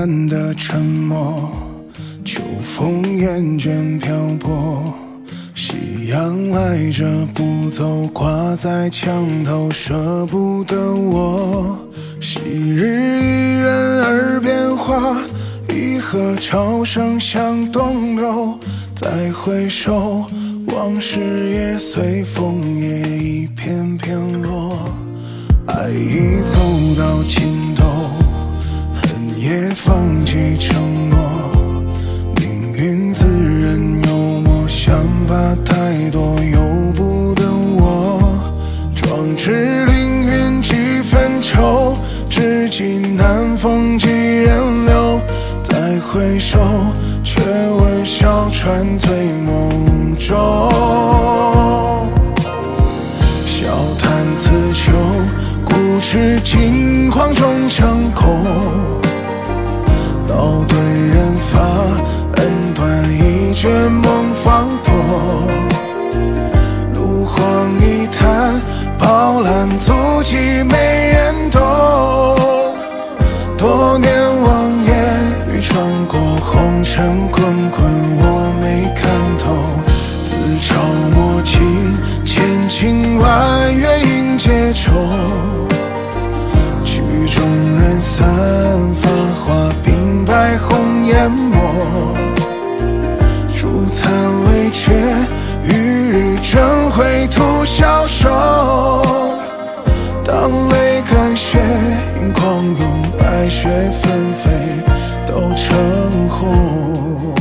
淡的沉默，秋风厌倦漂泊，夕阳赖着不走，挂在墙头舍不得我。昔日伊人耳边话，一河潮声向东流，再回首，往事也随枫叶一片片落。爱已走到尽头，恨也放弃承诺，命运自认幽默，想法太多由不得我。壮志凌云几分愁，知己难逢几人留，再回首，却闻小船醉梦中。笑谈此秋，固执轻狂终成空。道对人发，恩断义绝梦方破。路荒一滩，饱览足迹没人懂。多年望眼欲穿过，红尘滚滚我没看透。自嘲莫情，千情万怨应结愁。曲终人散，发花鬓白红颜没。烛残未觉，与日争辉徒消瘦。当泪干血，因狂涌，白雪纷飞都成红。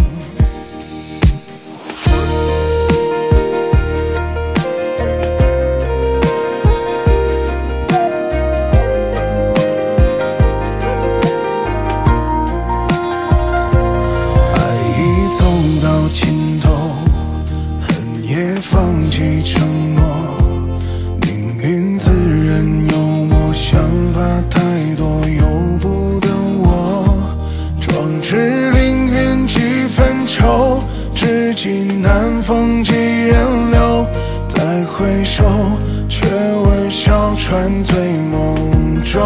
尽头，恨也放弃承诺，命运自认幽默，想法太多由不得我。壮志凌云几分愁，知己难逢几人留，再回首，却闻小船醉梦中。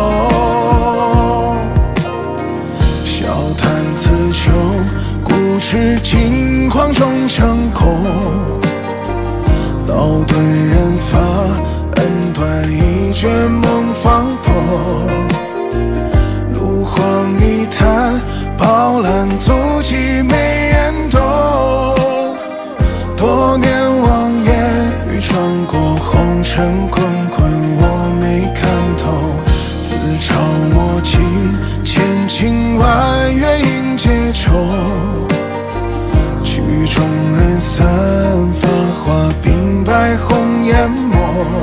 笑谈此秋，固执轻狂终成空。道对人发，恩断义绝梦方破。路荒一滩，饱览足迹没人懂。多年望眼欲穿过，红尘滚滚我没看透。自嘲莫情，千情万怨应结愁。曲终人散，发花鬓白红颜没。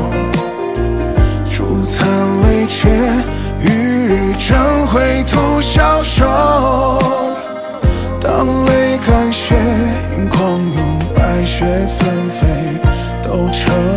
烛残未觉，与日争辉徒消瘦。当泪干血，因狂涌，白雪纷飞都成